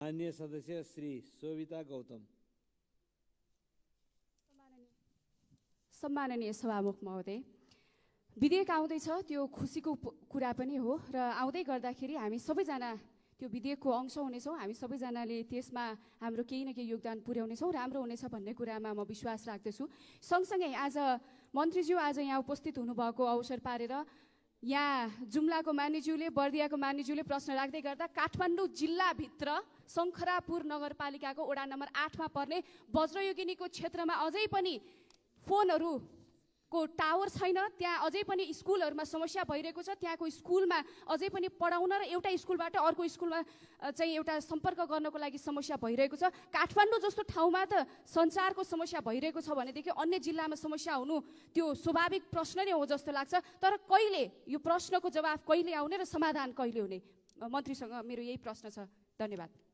स्थानीय सदस्य श्री शोभिता गौतम। सम्माननीय सभामुख महोदय, विधेयक आउँदैछ त्यो खुसीको कुरा पनि हो र आउँदै गर्दाखेरि हामी सबैजना त्यो विधेयकको अंश हुनेछौँ। हामी सबैजनाले त्यसमा हाम्रो केही न केही योगदान पुर्याउनेछौँ, राम्रो हुनेछ भन्ने कुरामा म विश्वास राख्दछु। सँगसँगै आज मन्त्रीज्यू आज यहाँ उपस्थित हुनुभएको अवसर पारेर यहाँ जुम्लाको मानिज्यूले बर्दियाको मानिज्यूले प्रश्न राख्दै गर्दा काठमाडौँ जिल्लाभित्र शङ्खरापुर नगरपालिकाको वडा नम्बर 8 मा पर्ने वज्रयोगिनीको क्षेत्रमा अझै पनि फोनहरूको टावर छैन। त्यहाँ अझै पनि स्कुलहरूमा समस्या भइरहेको छ। त्यहाँको स्कुलमा अझै पनि पढाउन र एउटा स्कुलबाट अर्को स्कुलमा चाहिँ एउटा सम्पर्क गर्नको लागि समस्या भइरहेको छ। काठमाडौँ जस्तो ठाउँमा त सञ्चारको समस्या भइरहेको छ भनेदेखि अन्य जिल्लामा समस्या हुनु त्यो स्वाभाविक प्रश्न नै हो जस्तो लाग्छ। तर कहिले यो प्रश्नको जवाफ कहिले आउने र समाधान कहिले हुने, मन्त्रीसँग मेरो यही प्रश्न छ। धन्यवाद।